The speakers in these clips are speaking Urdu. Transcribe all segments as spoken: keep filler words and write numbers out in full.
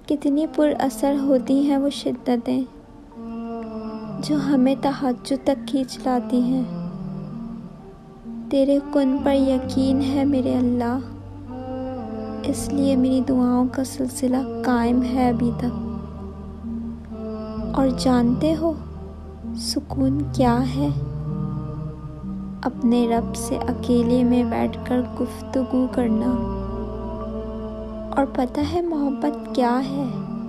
کتنی پر اثر ہوتی ہیں وہ شدتیں جو ہمیں تہجد تک کھینچ لاتی ہیں۔ تیرے کن پر یقین ہے میرے اللہ، اس لیے میری دعاؤں کا سلسلہ قائم ہے ابھی تک۔ اور جانتے ہو سکون کیا ہے؟ اپنے رب سے اکیلے میں بیٹھ کر گفتگو کرنا۔ اور پتہ ہے محبت کیا ہے؟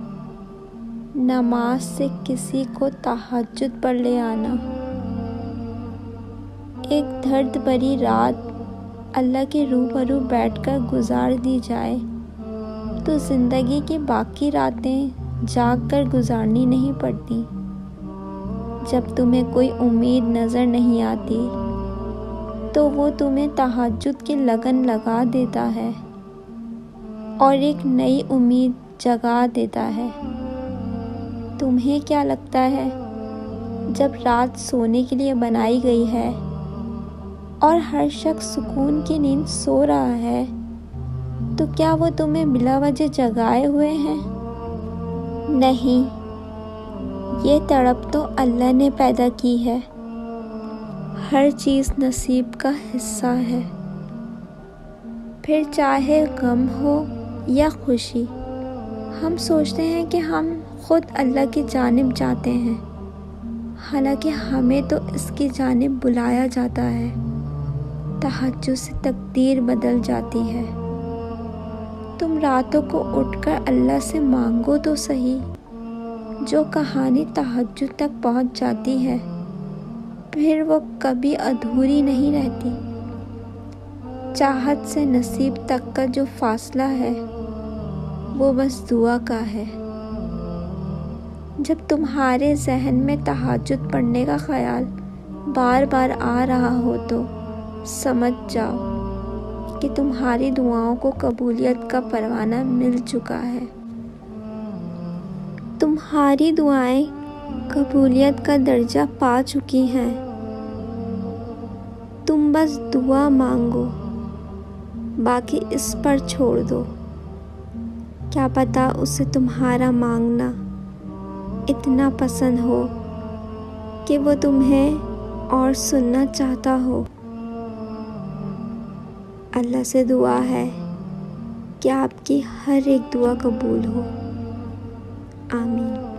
نماز سے کسی کو تہجد پر لے آنا۔ ایک درد بھری رات اللہ کے روبرو بیٹھ کر گزار دی جائے تو زندگی کی باقی راتیں جاگ کر گزارنی نہیں پڑتی۔ جب تمہیں کوئی امید نظر نہیں آتی تو وہ تمہیں تہجد کی لگن لگا دیتا ہے اور ایک نئی امید جگا دیتا ہے۔ تمہیں کیا لگتا ہے جب رات سونے کے لیے بنائی گئی ہے اور ہر شخص سکون کی نیند سو رہا ہے تو کیا وہ تمہیں بلا وجہ جگائے ہوئے ہیں؟ نہیں، یہ تڑپ تو اللہ نے پیدا کی ہے۔ ہر چیز نصیب کا حصہ ہے، پھر چاہے غم ہو یا خوشی۔ ہم سوچتے ہیں کہ ہم خود اللہ کی جانب جاتے ہیں، حالانکہ ہمیں تو اس کی جانب بلایا جاتا ہے۔ تہجد سے تقدیر بدل جاتی ہے۔ تم راتوں کو اٹھ کر اللہ سے مانگو تو صحیح۔ جو کہانی تہجد تک پہنچ جاتی ہے پھر وہ کبھی ادھوری نہیں رہتی۔ چاہت سے نصیب تک کا جو فاصلہ ہے وہ بس دعا کا ہے۔ جب تمہارے ذہن میں تہجد پڑھنے کا خیال بار بار آ رہا ہو تو سمجھ جاؤ کہ تمہاری دعاؤں کو قبولیت کا پروانہ مل چکا ہے۔ تمہاری دعائیں قبولیت کا درجہ پا چکی ہیں۔ تم بس دعا مانگو، باقی اس پر چھوڑ دو۔ کیا پتہ اسے تمہارا مانگنا اتنا پسند ہو کہ وہ تمہیں اور سننا چاہتا ہو۔ اللہ سے دعا ہے کہ آپ کی ہر ایک دعا قبول ہو۔ آمین۔